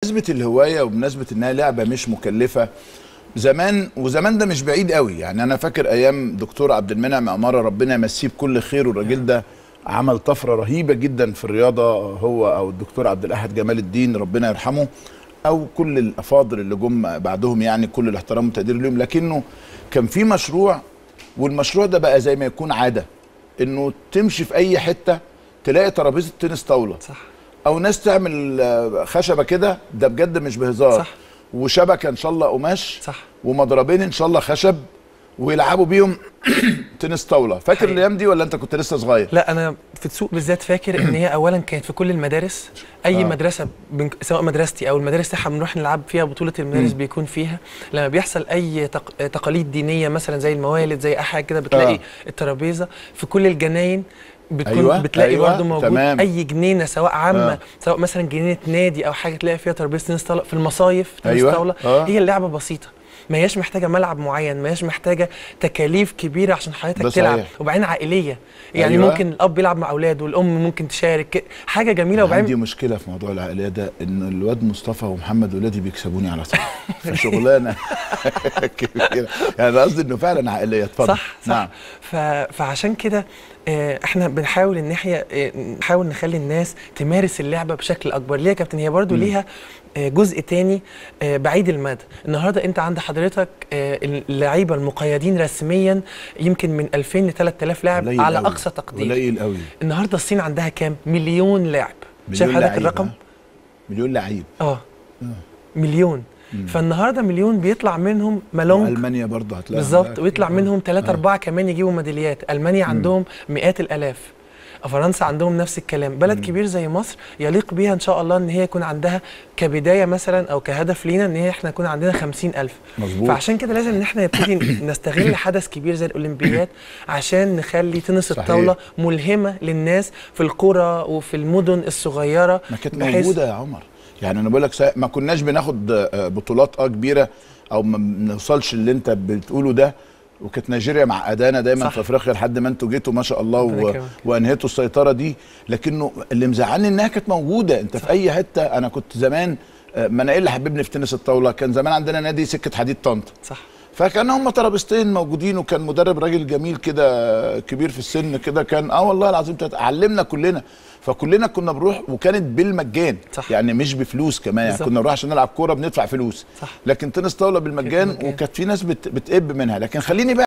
بمناسبه الهوايه وبمناسبه انها لعبه مش مكلفه، زمان ده مش بعيد قوي، يعني انا فاكر ايام دكتور عبد المنعم عماره ربنا يمسيه بكل خير، والراجل ده عمل طفره رهيبه جدا في الرياضه، هو او الدكتور عبد الاحد جمال الدين ربنا يرحمه، او كل الافاضل اللي جم بعدهم، يعني كل الاحترام والتقدير لهم. لكنه كان في مشروع، والمشروع ده بقى زي ما يكون عاده، انه تمشي في اي حته تلاقي ترابيزه تنس طاوله، صح، او ناس تعمل خشبه كده، ده بجد مش بهزار، صح، وشبكه ان شاء الله قماش، صح، ومضربين ان شاء الله خشب، ويلعبوا بيهم تنس طاوله. فاكر حقيقي. الايام دي ولا انت كنت لسه صغير؟ لا انا في السوق بالذات فاكر ان هي اولا كانت في كل المدارس، اي مدرسه سواء مدرستي او المدارس تاعها بنروح نلعب فيها بطوله المدارس بيكون فيها، لما بيحصل اي تقاليد دينيه مثلا زي الموالد زي اي حاجه كده بتلاقي الترابيزه في كل الجناين بتكون. أيوة، بتلاقي أيوة، برضه موجود. تمام. اي جنينه سواء عامه سواء مثلا جنينه نادي او حاجه تلاقي فيها ترابيزه تنس طاوله. في المصايف تنس أيوة. طاوله. هي اللعبه بسيطه، ما هياش محتاجه ملعب معين، ما هياش محتاجه تكاليف كبيره عشان حضرتك تلعب، وبعدين عائليه، يعني ممكن الاب يلعب مع اولاده والام ممكن تشارك، حاجه جميله. وبعدين عندي مشكله في موضوع العائليه ده، ان الواد مصطفى ومحمد ولادي بيكسبوني على طول في شغلانه كبيره، يعني قصدي انه فعلا عائليه. اتفضل. صح. نعم. فعشان كده احنا بنحاول ان احنا نحاول نخلي الناس تمارس اللعبه بشكل اكبر. ليه يا كابتن؟ هي برضو ليها جزء تاني بعيد المدى. النهارده انت عند حضرتك اللعيبه المقيدين رسميا يمكن من 2000 ل 3000 لاعب على قوي. اقصى تقدير. قليل قوي. النهارده الصين عندها كام؟ مليون لاعب. شايف حضرتك الرقم؟ مليون لعيب. مليون. فالنهارده مليون بيطلع منهم مالونج، المانيا برضه هتلاقي بالظبط، ويطلع منهم 3 4 كمان يجيبوا ميداليات. المانيا عندهم مئات الالاف، فرنسا عندهم نفس الكلام. بلد كبير زي مصر يليق بيها ان شاء الله ان هي يكون عندها كبدايه مثلا او كهدف لينا ان هي احنا يكون عندنا 50,000. مظبوط. فعشان كده لازم ان احنا نبتدي نستغل حدث كبير زي الاولمبياد عشان نخلي تنس الطاوله ملهمه للناس في القرى وفي المدن الصغيره. ما كانت موجوده يا عمر، يعني انا بقول لك ما كناش بناخد بطولات كبيره، او ما بنوصلش اللي انت بتقوله ده، وكانت نيجيريا معقدانا دايما في افريقيا لحد ما انتوا جيتوا ما شاء الله وانهيتوا السيطره دي. لكنه اللي مزعلني انها كانت موجوده، انت في اي حته. انا كنت زمان، ما انا ايه اللي حببني في تنس الطاوله؟ كان زمان عندنا نادي سكه حديد طنطا، صح، فكان هم ترابيزتين موجودين، وكان مدرب راجل جميل كده كبير في السن كده، كان والله العظيم علمنا كلنا، فكلنا كنا بنروح، وكانت بالمجان، صح. يعني مش بفلوس كمان، يعني كنا نروح عشان نلعب كوره بندفع فلوس، صح. لكن تنس طاوله بالمجان، وكانت في ناس بتقب منها. لكن خليني بقى